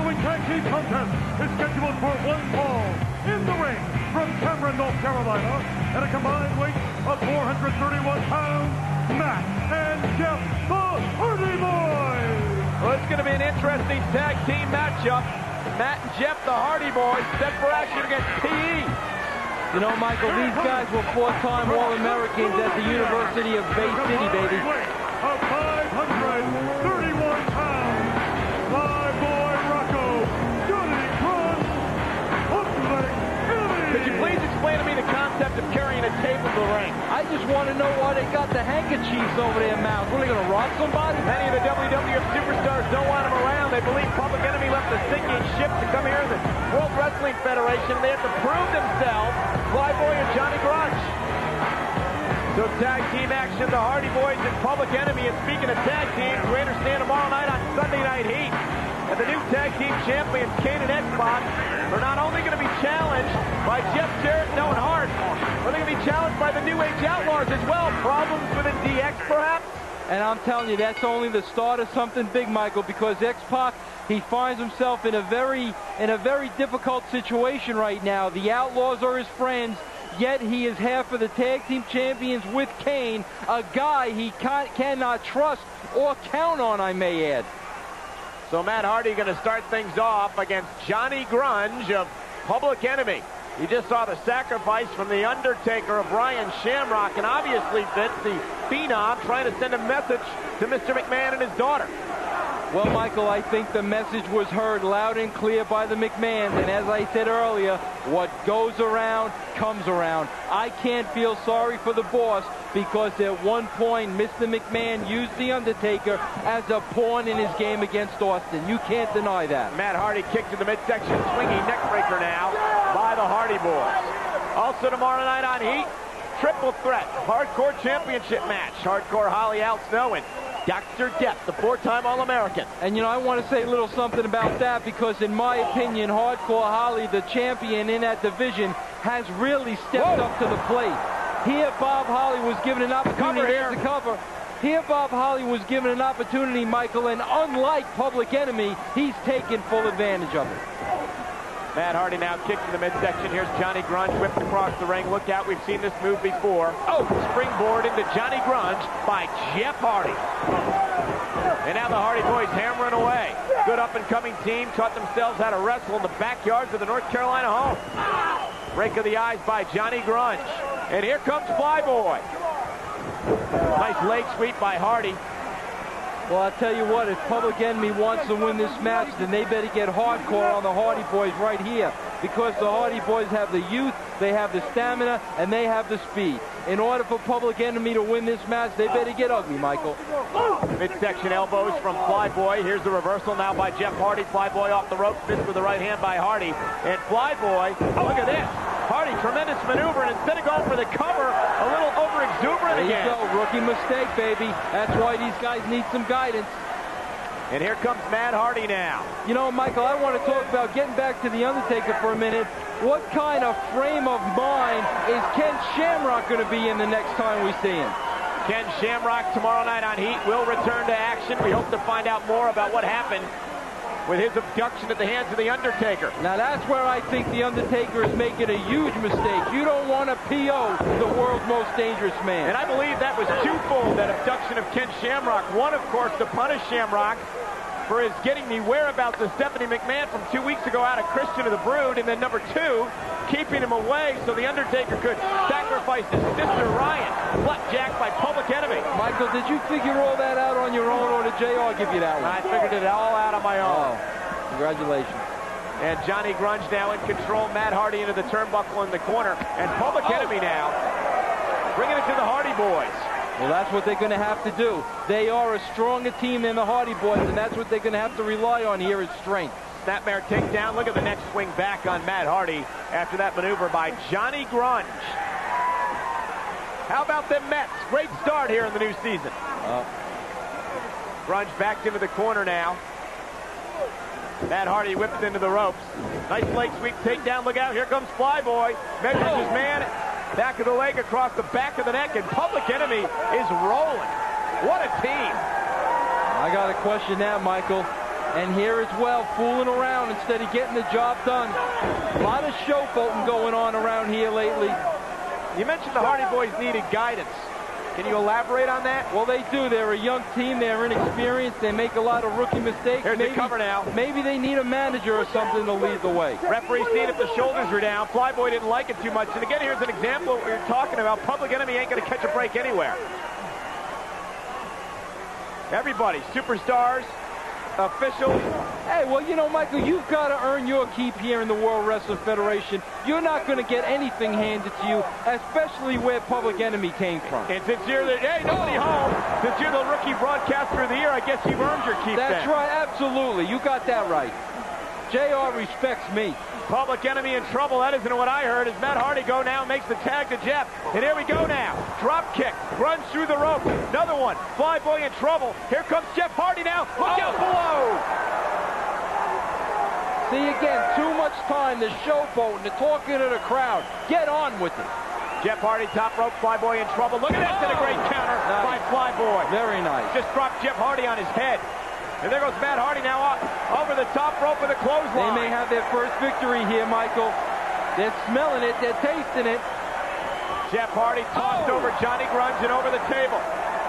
following tag team contest is scheduled for one fall in the ring from Cameron, North Carolina, at a combined weight of 431 pounds, Matt and Jeff, the Hardy Boys. Well, it's going to be an interesting tag team matchup. Matt and Jeff, the Hardy Boys, set for action against PE. You know, Michael, these guys were four-time All-Americans at the University of Bay City, baby. Of 531 pounds, Flyboy Rocco, Johnny Grunge, Public Enemy. Could you please explain to me the concept of carrying a tape of the ring? I just want to know why they got the handkerchiefs over their mouth. What, are they going to rob somebody? Many of the WWF superstars don't want them around. They believe Public Enemy left a sinking ship to come here to the World Wrestling Federation. They have to prove themselves, Flyboy and Johnny Grunge. So tag team action, the Hardy Boys and Public Enemy. And speaking of tag teams, we understand tomorrow night on Sunday Night Heat, and the new tag team champions, Kane and X-Pac, are not only going to be challenged by Jeff Jarrett and Owen Hart, but they're going to be challenged by the New Age Outlaws as well. Problems with a DX, perhaps? And I'm telling you, that's only the start of something big, Michael, because X-Pac, he finds himself in a very difficult situation right now. The Outlaws are his friends, yet he is half of the tag team champions with Kane, a guy he cannot trust or count on, I may add. So Matt Hardy going to start things off against Johnny Grunge of Public Enemy. You just saw the sacrifice from The Undertaker of Brian Shamrock, and obviously Vince, the Phenom, trying to send a message to Mr. McMahon and his daughter. Well, Michael, I think the message was heard loud and clear by the McMahons, and as I said earlier, what goes around comes around. I can't feel sorry for the boss because at one point, Mr. McMahon used The Undertaker as a pawn in his game against Austin. You can't deny that. Matt Hardy kicked to the midsection, swinging neckbreaker now by the Hardy Boys. Also tomorrow night on Heat, triple threat, hardcore championship match. Hardcore Holly, Al Snow, and Dr. Death, the four-time All-American. And, you know, I want to say a little something about that because, in my opinion, Hardcore Holly, the champion in that division, has really stepped up to the plate. Here, Bob Holly was given an opportunity to cover. Here, Bob Holly was given an opportunity, Michael, and unlike Public Enemy, he's taken full advantage of it. Matt Hardy now kicked to the midsection. Here's Johnny Grunge whipped across the ring. Look out, we've seen this move before. Oh, springboard into Johnny Grunge by Jeff Hardy. And now the Hardy Boys hammering away. Good up-and-coming team taught themselves how to wrestle in the backyards of the North Carolina home. Break of the eyes by Johnny Grunge. And here comes Flyboy. Nice leg sweep by Hardy. Well, I'll tell you what, if Public Enemy wants to win this match, then they better get hardcore on the Hardy Boys right here. Because the Hardy Boys have the youth, they have the stamina, and they have the speed. In order for Public Enemy to win this match, they better get ugly, Michael. Midsection elbows from Flyboy. Here's the reversal now by Jeff Hardy. Flyboy off the ropes, missed with the right hand by Hardy. And Flyboy, oh, look at this. Hardy, tremendous maneuver, and instead of going for the cover, a little over-exuberant again. There you go, rookie mistake, baby. That's why these guys need some guidance. And here comes Matt Hardy now. You know, Michael, I want to talk about getting back to The Undertaker for a minute. What kind of frame of mind is Ken Shamrock going to be in the next time we see him? Ken Shamrock tomorrow night on Heat will return to action. We hope to find out more about what happened with his abduction at the hands of The Undertaker. Now that's where I think The Undertaker is making a huge mistake. You don't want to PO the world's most dangerous man. And I believe that was twofold, that abduction of Ken Shamrock. One, of course, to punish Shamrock for his getting the whereabouts of Stephanie McMahon from 2 weeks ago out of Christian of the Brood. And then number two, keeping him away so The Undertaker could sacrifice his sister Ryan, flapjacked by Public Enemy. Michael, did you figure all that out on your own, or did JR give you that one? I figured it all out on my own. Oh, congratulations. And Johnny Grunge now in control. Matt Hardy into the turnbuckle in the corner. And Public Enemy now bringing it to the Hardy Boys. Well, that's what they're going to have to do. They are a stronger team than the Hardy Boys, and that's what they're going to have to rely on here is strength. Snapmare takedown. Look at the next swing back on Matt Hardy after that maneuver by Johnny Grunge. How about them Mets? Great start here in the new season. Grunge backed into the corner now. Matt Hardy whipped into the ropes. Nice leg sweep takedown. Look out. Here comes Flyboy. Measures his man. Back of the leg across the back of the neck. And Public Enemy is rolling. What a team. I got a question now, Michael. And here as well, fooling around instead of getting the job done. A lot of showboating going on around here lately. You mentioned the Hardy Boys needed guidance. Can you elaborate on that? Well, they do. They're a young team. They're inexperienced. They make a lot of rookie mistakes. Here's the cover now. Maybe they need a manager or something to lead the way. Referee seeing if the shoulders were down. Flyboy didn't like it too much. And again, here's an example of what you're talking about. Public Enemy ain't going to catch a break anywhere. Everybody, superstars, officials. Hey, well, you know, Michael, you've got to earn your keep here in the World Wrestling Federation. You're not going to get anything handed to you, especially where Public Enemy came from. And since you're the, hey, nobody home, since you're the rookie broadcaster of the year, I guess you've earned your keep. That's then. right, absolutely. You got that right. JR respects me. Public Enemy in trouble. That isn't what I heard. As Matt Hardy go now, makes the tag to Jeff. And here we go now. Drop kick. Runs through the rope. Another one. Flyboy in trouble. Here comes Jeff Hardy now. Look out below. See, again, too much time. The showboating, the talking to the crowd. Get on with it. Jeff Hardy, top rope. Flyboy in trouble. Look at that. Did a great counter by Flyboy. Very nice. Just dropped Jeff Hardy on his head. And there goes Matt Hardy now up over the top rope with a clothesline. They may have their first victory here, Michael. They're smelling it. They're tasting it. Jeff Hardy tossed over Johnny Grunge and over the table.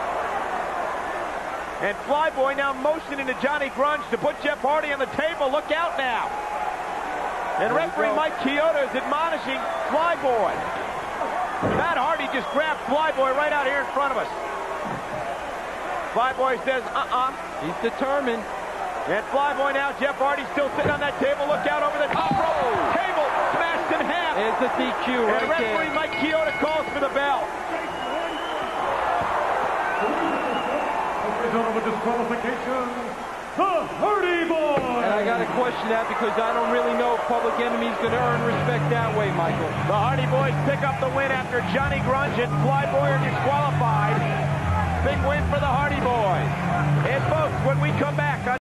And Flyboy now motioning to Johnny Grunge to put Jeff Hardy on the table. Look out now. And referee Mike Chioda is admonishing Flyboy. Matt Hardy just grabbed Flyboy right out here in front of us. Flyboy says, He's determined. And Flyboy now, Jeff Hardy still sitting on that table. Look out over the top rope. Table smashed in half. There's the DQ right and referee there. Mike Chioda calls for the bell. Result of a disqualification, the Hardy Boys. And I got to question that because I don't really know if Public Enemy's going to earn respect that way, Michael. The Hardy Boys pick up the win after Johnny Grunge and Flyboy are disqualified. Big win for the Hardy Boys. And folks, when we come back on